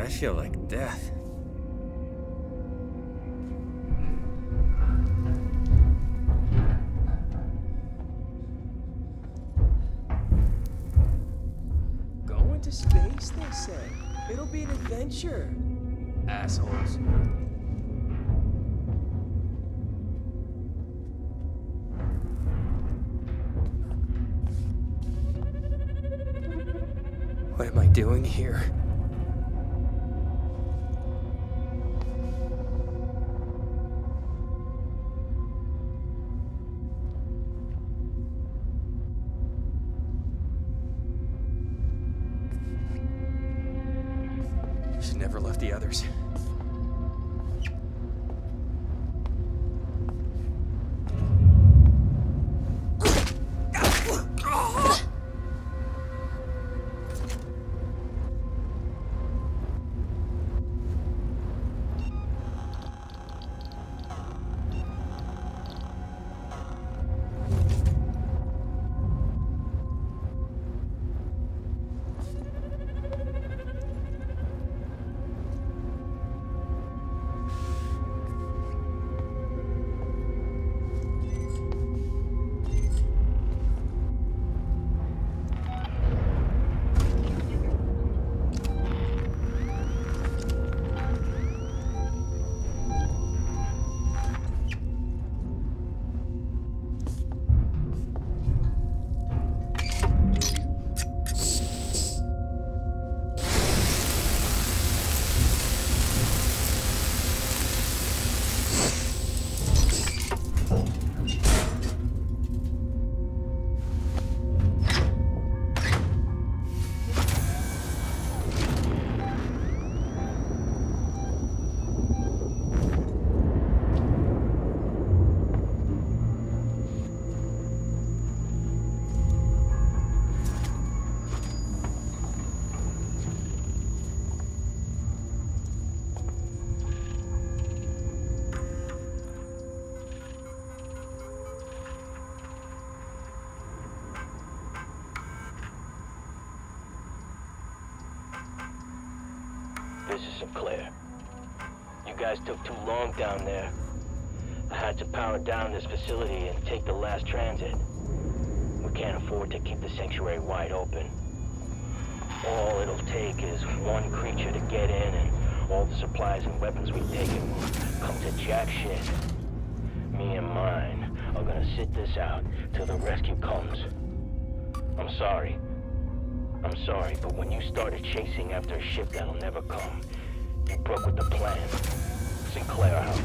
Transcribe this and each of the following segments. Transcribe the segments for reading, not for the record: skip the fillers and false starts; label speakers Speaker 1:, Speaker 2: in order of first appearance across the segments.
Speaker 1: I feel like death.
Speaker 2: Going to space, they say. It'll be an adventure. Assholes.
Speaker 1: What am I doing here? Should never left the others.
Speaker 3: This is Sinclair. You guys took too long down there. I had to power down this facility and take the last transit. We can't afford to keep the sanctuary wide open. All it'll take is one creature to get in, and all the supplies and weapons we've taken will come to jack shit. Me and mine are gonna sit this out till the rescue comes. I'm sorry, but when you started chasing after a ship that'll never come, you broke with the plan. Sinclair out.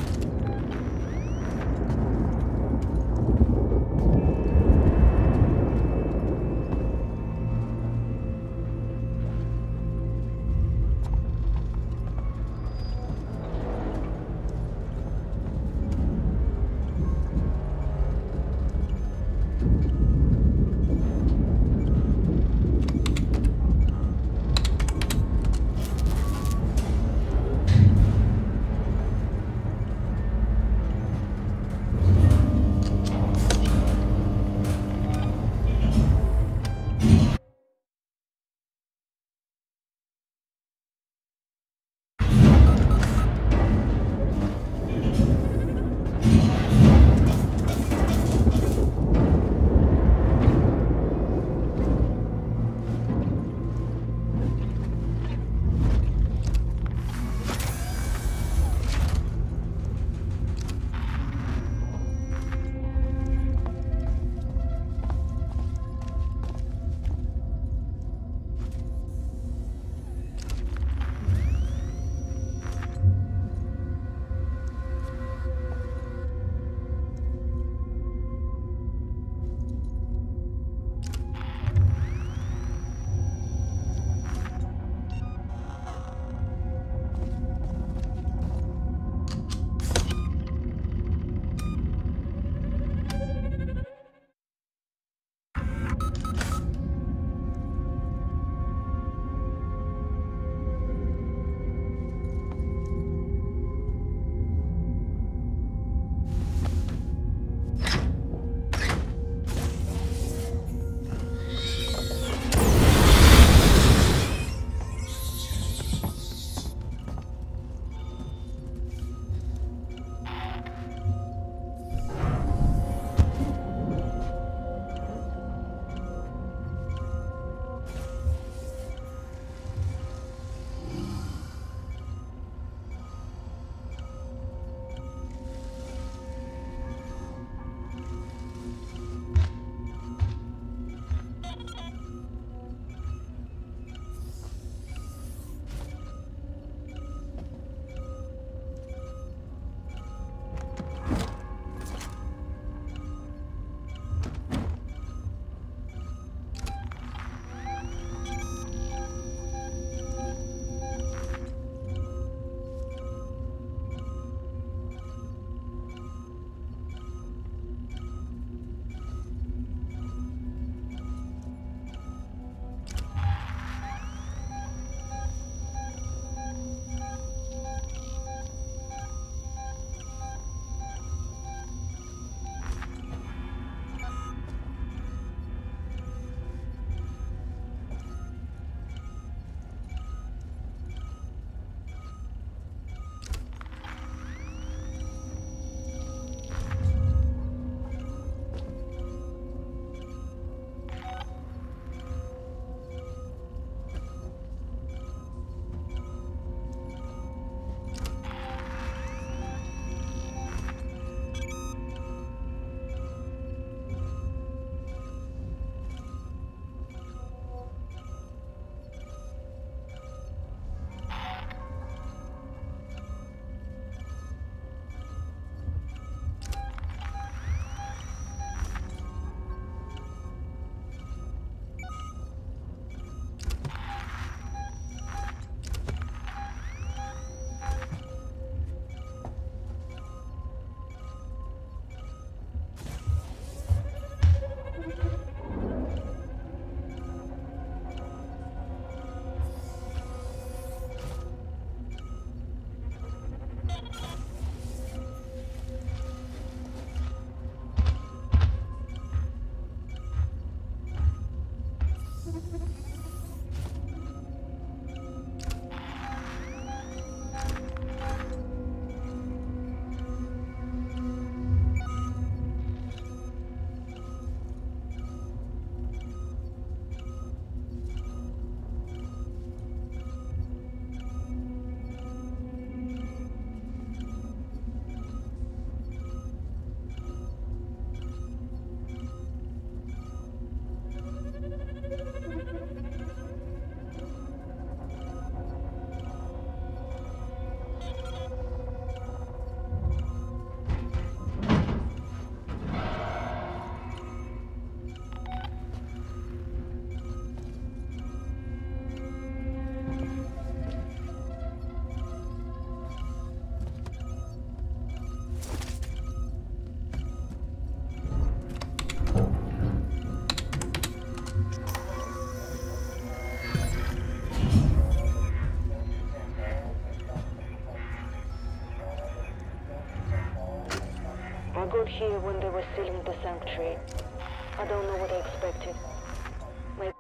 Speaker 4: got here when they were sealing the sanctuary. I don't know what I expected. Maybe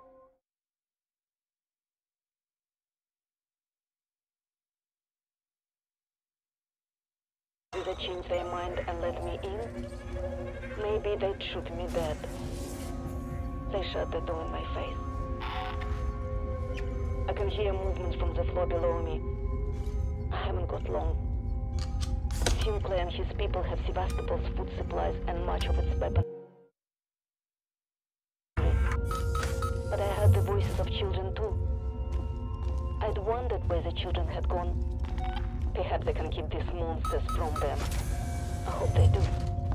Speaker 4: they changed their mind and let me in. Maybe they'd shoot me dead. They shut the door in my face. I can hear movements from the floor below me. I haven't got long. Sinclair and his people have Sevastopol's food supplies and much of its weaponry. But I heard the voices of children too. I'd wondered where the children had gone. Perhaps I can keep these monsters from them. I hope they do.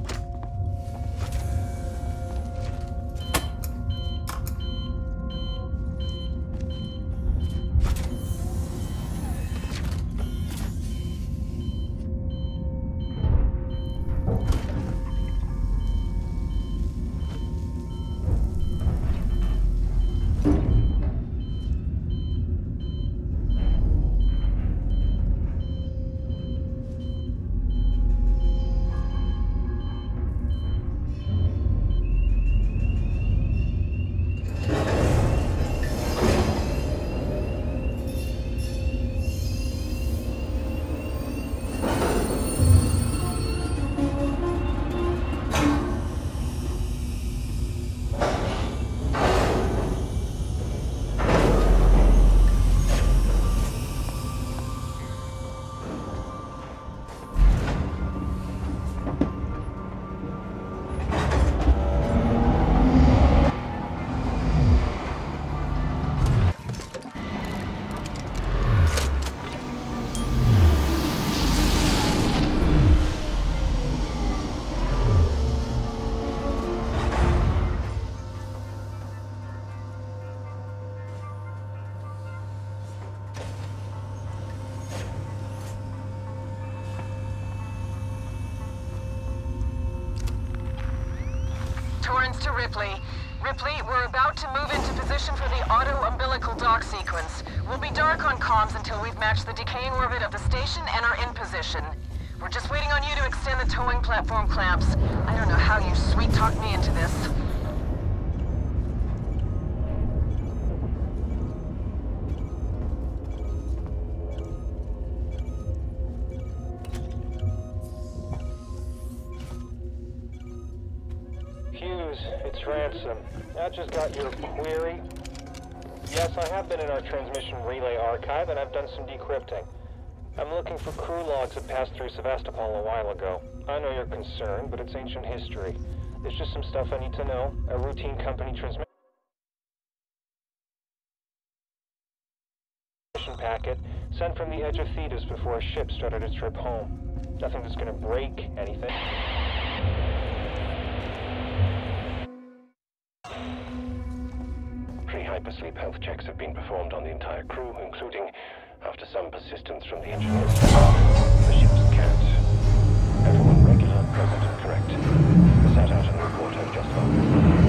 Speaker 5: Torrance to Ripley. Ripley, we're about to move into position for the auto-umbilical dock sequence. We'll be dark on comms until we've matched the decaying orbit of the station and are in position. We're just waiting on you to extend the towing platform clamps. I don't know how you sweet-talked me into this.
Speaker 6: It's Ransom. I just got your query. Yes, I have been in our transmission relay archive, and I've done some decrypting. I'm looking for crew logs that passed through Sevastopol a while ago. I know you're concerned, but it's ancient history. There's just some stuff I need to know. A routine company transmission packet sent from the edge of Thetis before a ship started its trip home. Nothing that's gonna break anything.
Speaker 7: Pre-hypersleep health checks have been performed on the entire crew, including, after some persistence from the engineers, the ship's cat. Everyone regular, present and correct. Sat out and report have just gone.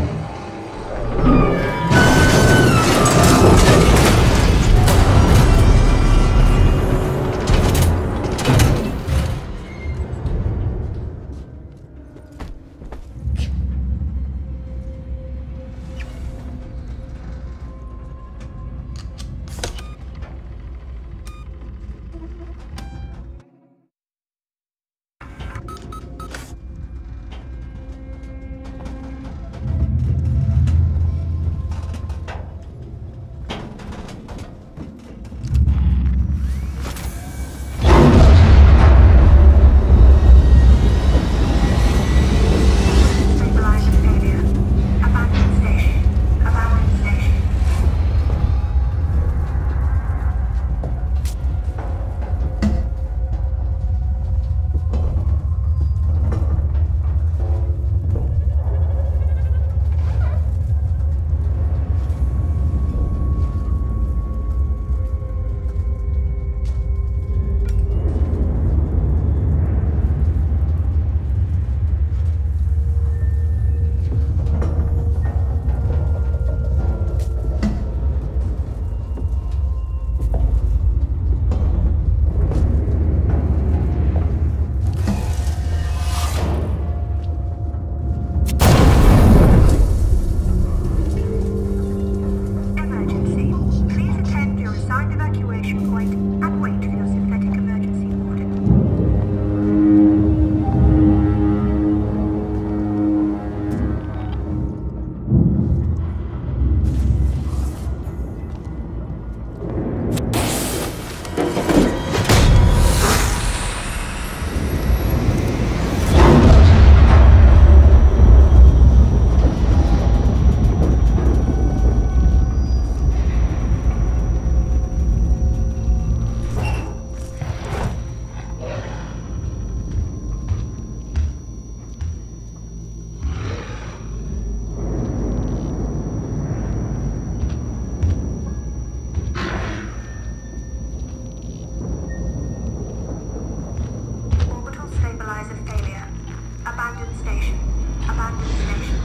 Speaker 8: station. Abandon station.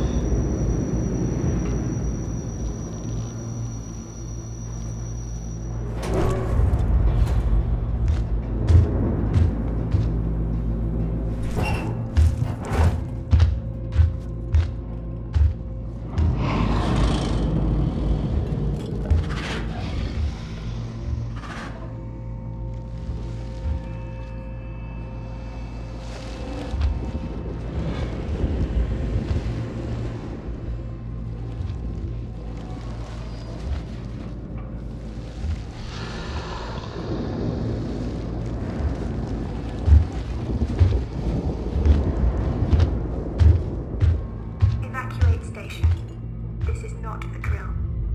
Speaker 8: Evacuate station. This is not a drill.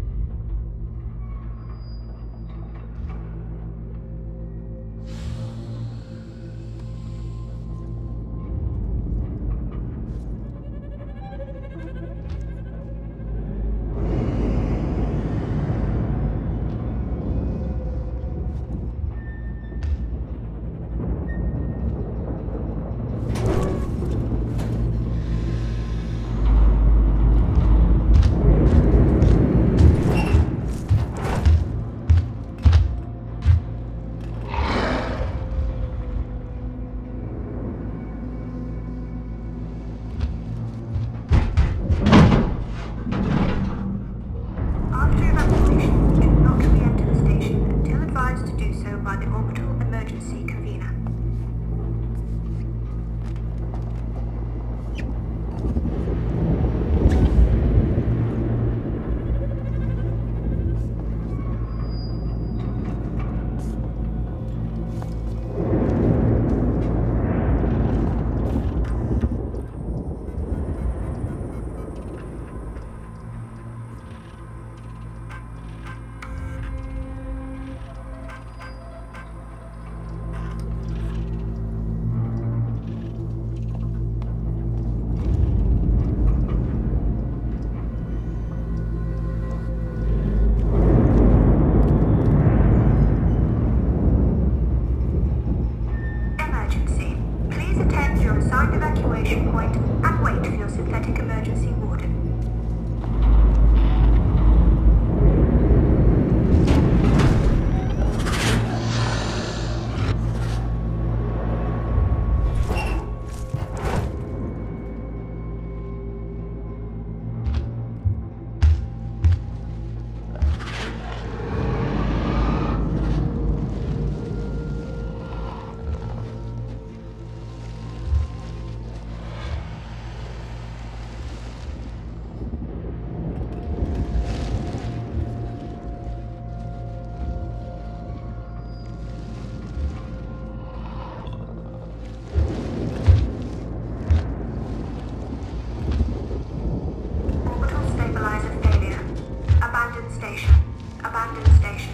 Speaker 8: After evacuation, do not re-enter the station until advised to do so by the orbital emergency convener. Emergency. Please attend your assigned evacuation point and wait for your synthetic emergency warden. Orbital stabilizer failure. Abandon station. Abandon station.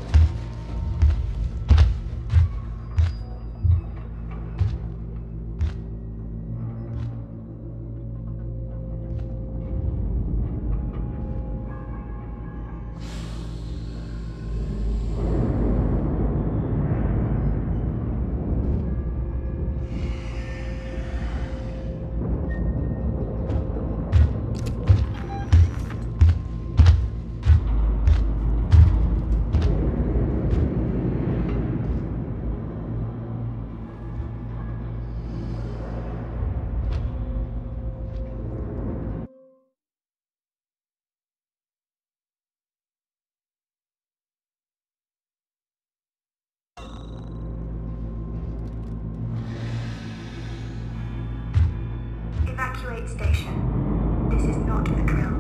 Speaker 8: Evacuate station. This is not a drill.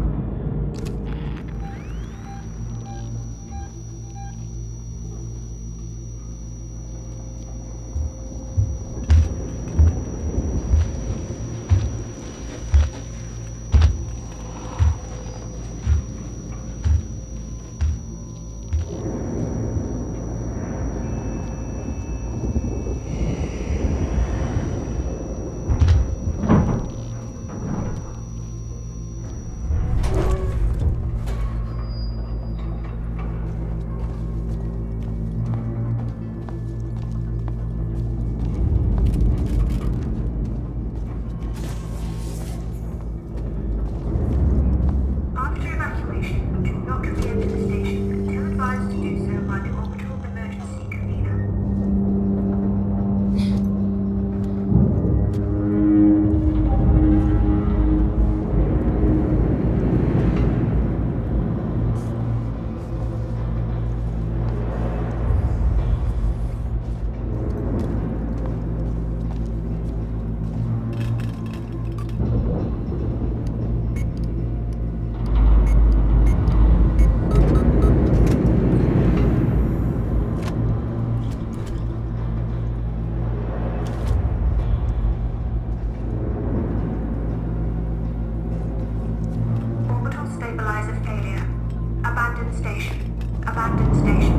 Speaker 8: station. Abandoned station.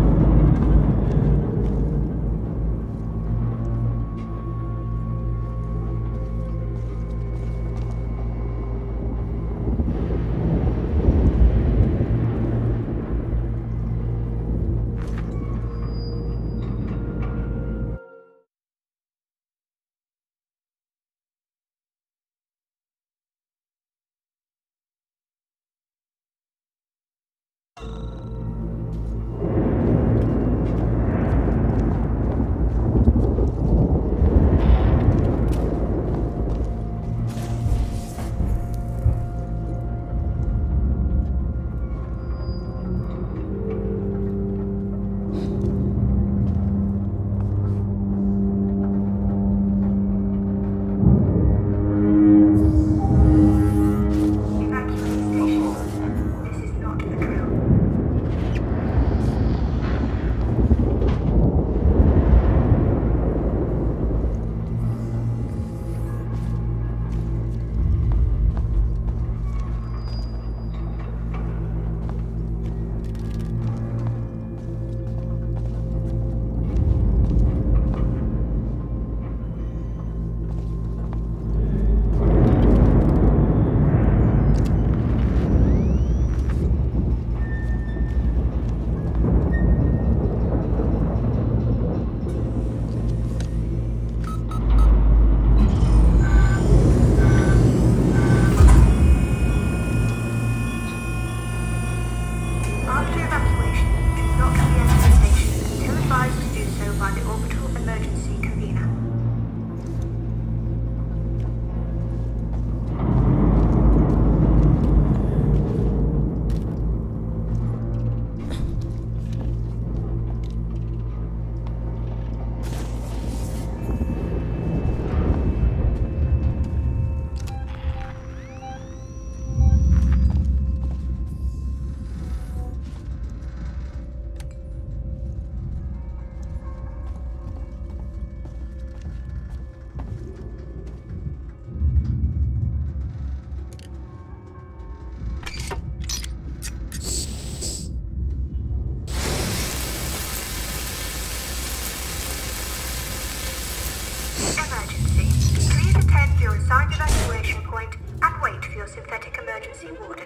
Speaker 8: Assigned evacuation point and wait for your synthetic emergency warden.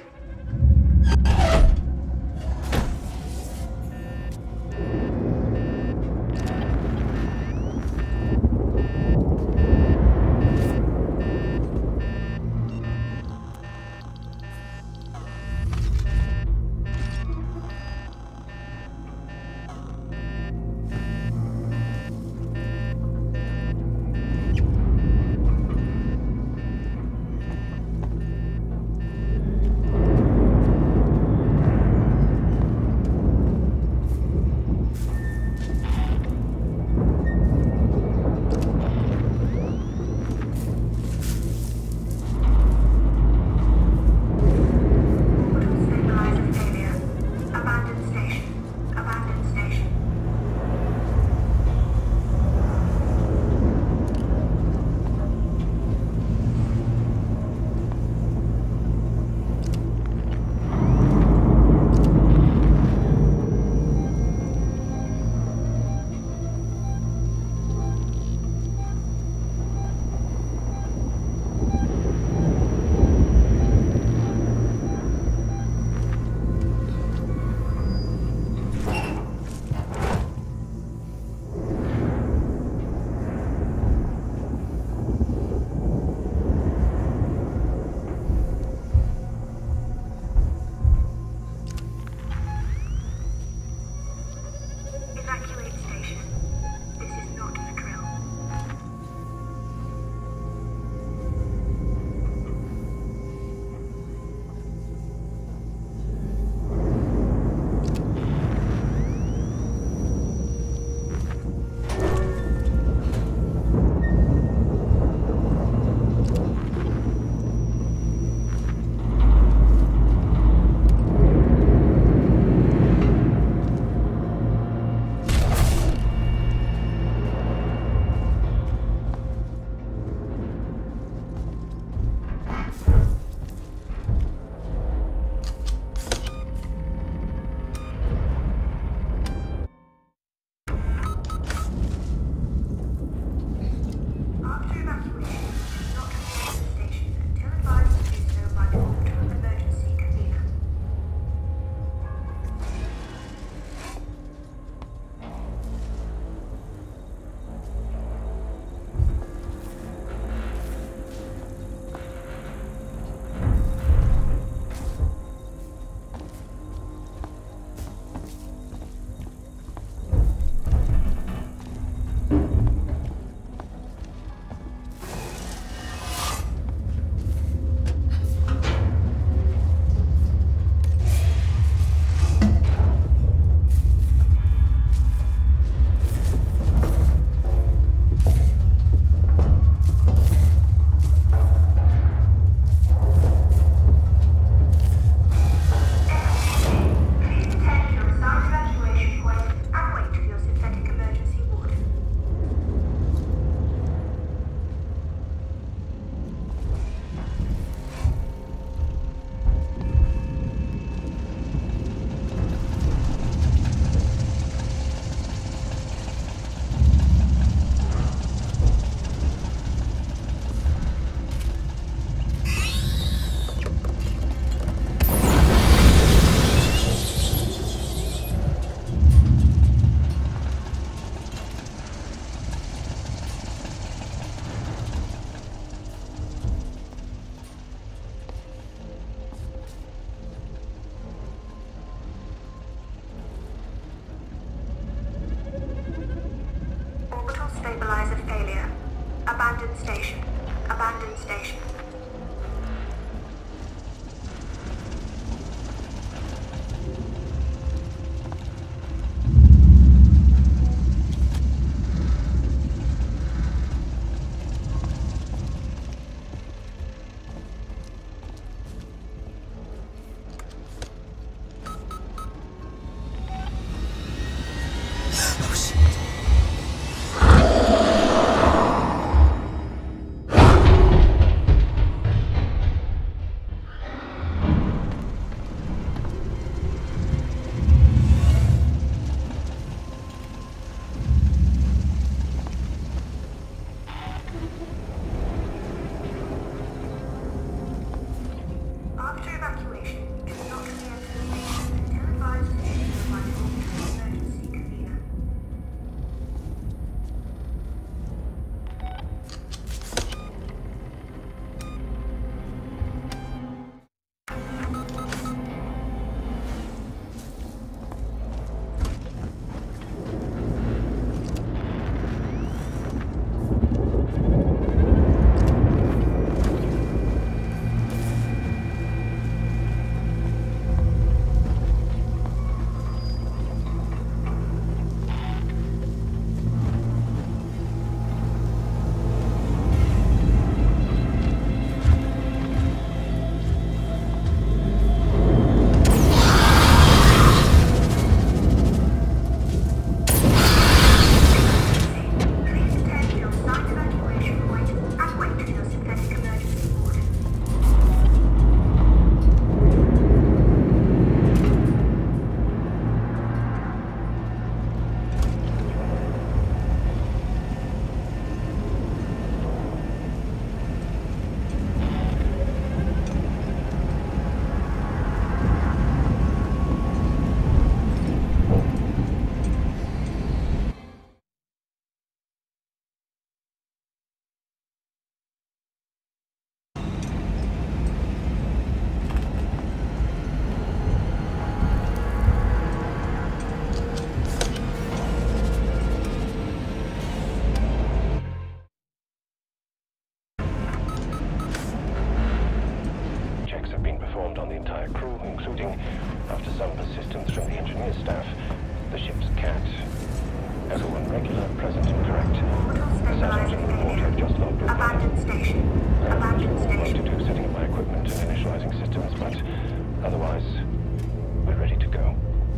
Speaker 7: performed on the entire crew, including, after some persistence from the engineer staff, the ship's cat. Everyone regular, present and correct. The Saturn and report have just logged over.
Speaker 8: Abandoned station.
Speaker 7: I have a little
Speaker 8: Abandoned
Speaker 7: more work to
Speaker 8: station.
Speaker 7: do setting up my equipment and initializing systems, but otherwise, we're ready to go.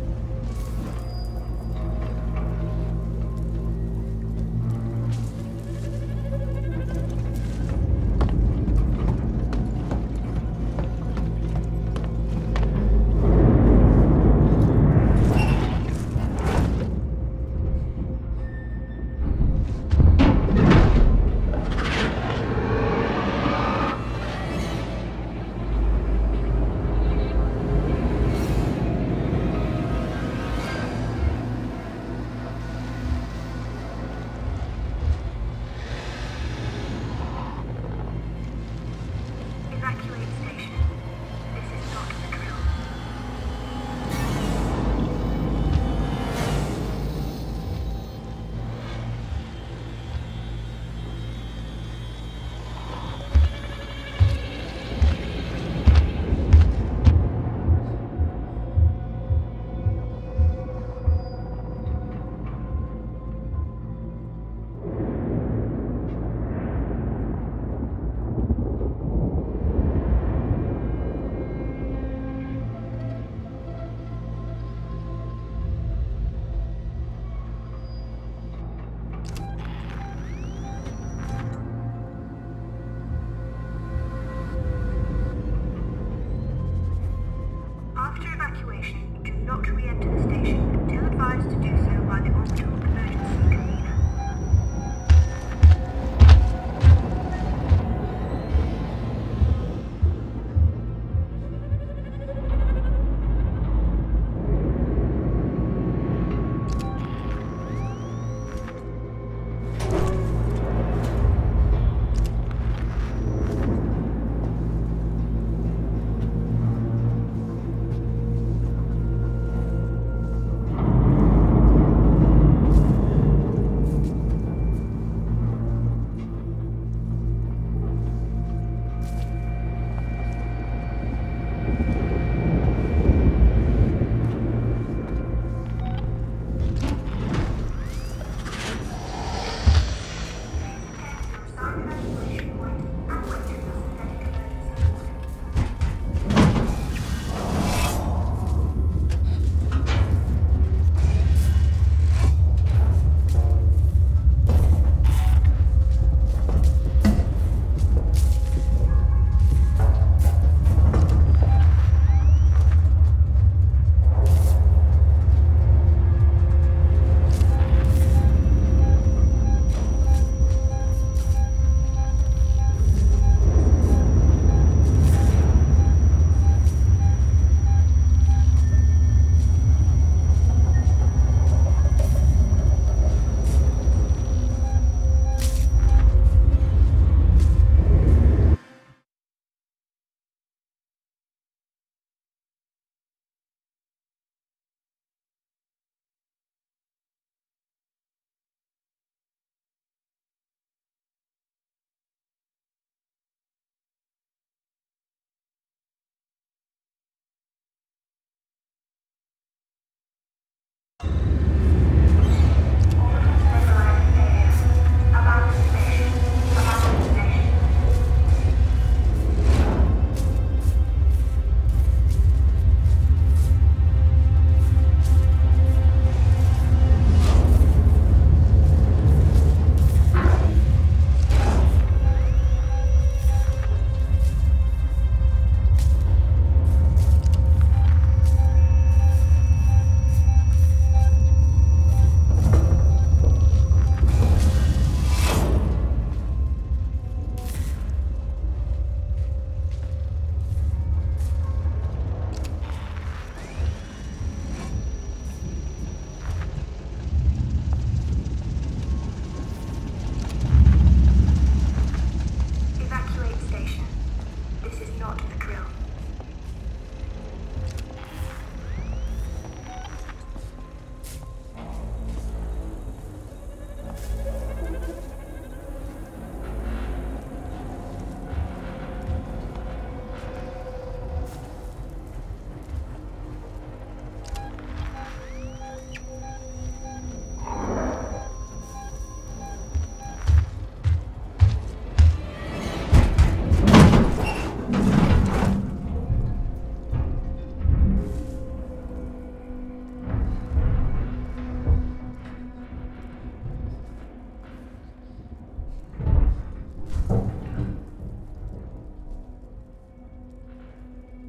Speaker 8: Evacuate station. This is not the drill.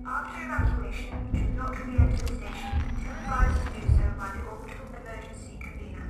Speaker 8: After evacuation, do not re-enter the station until advised to do so by the orbital emergency convener.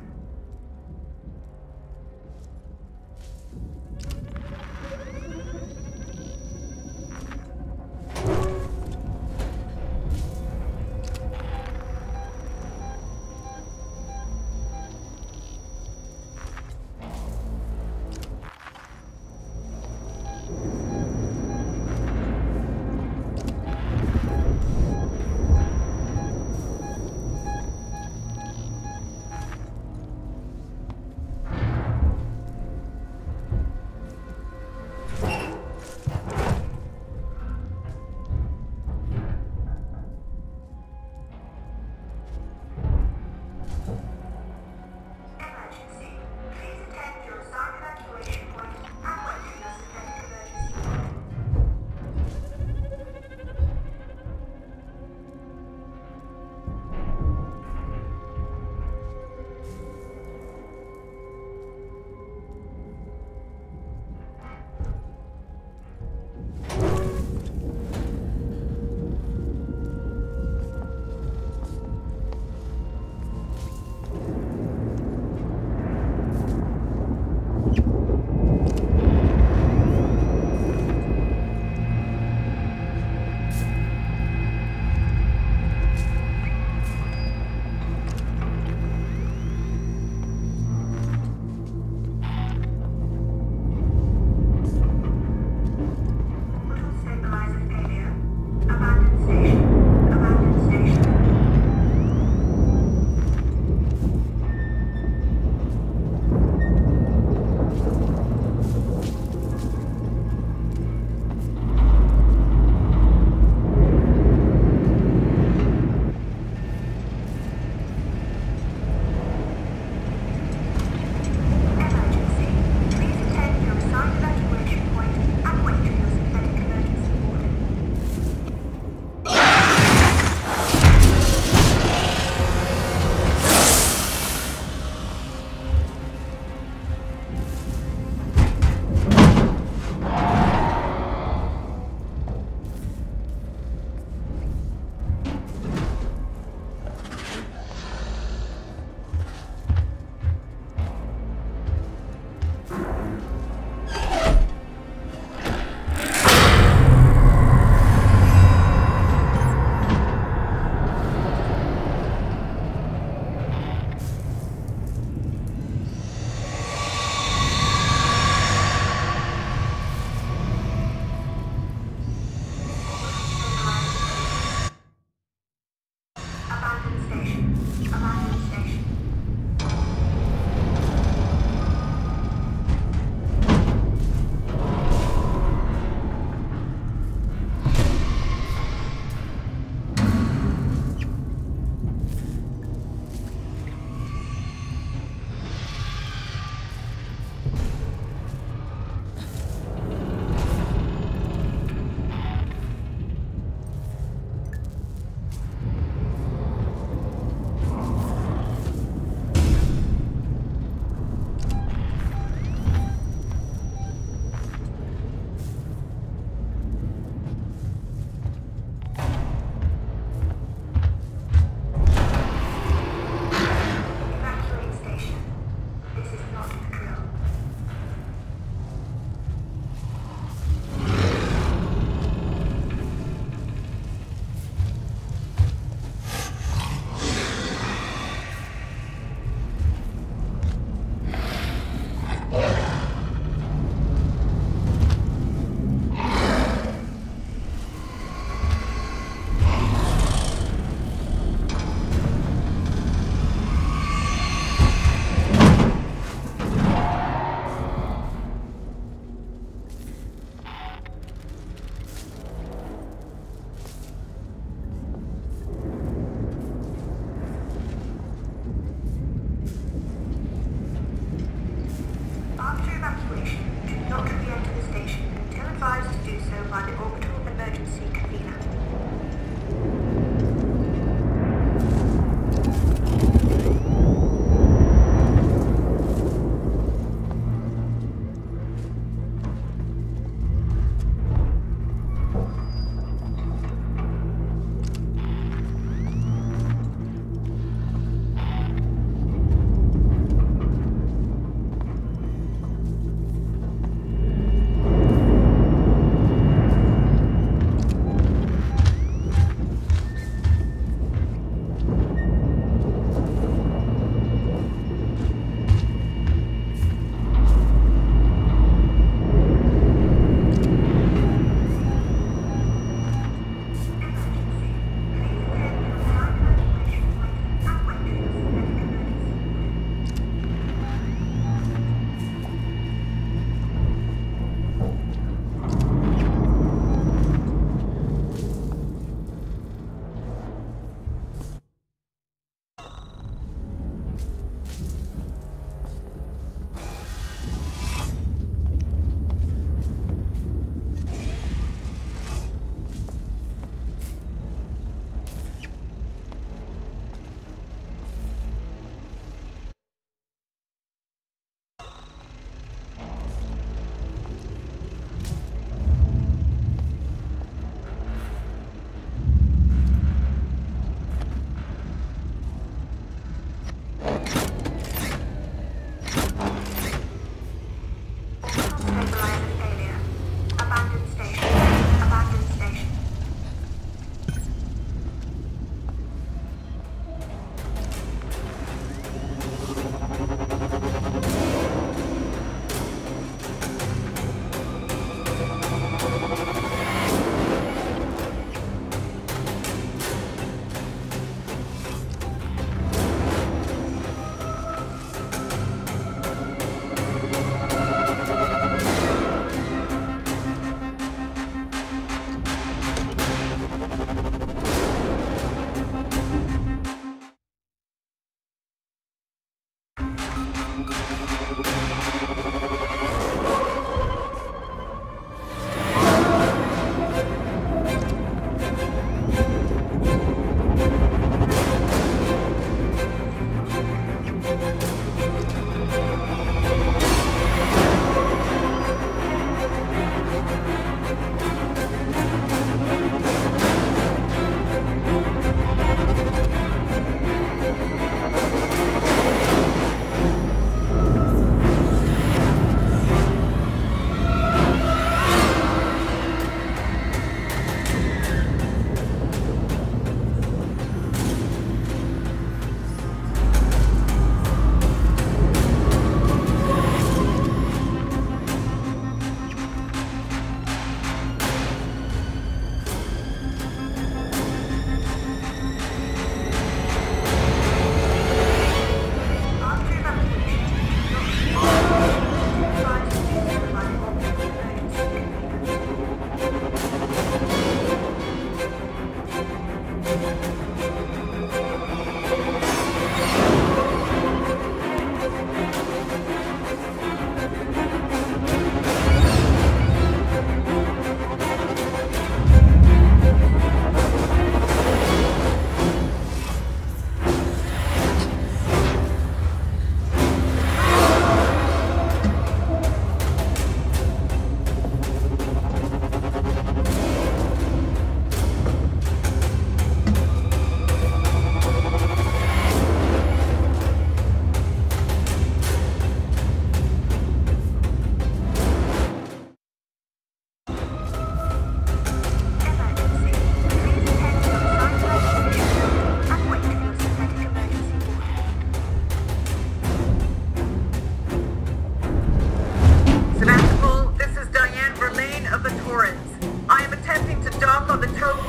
Speaker 8: Control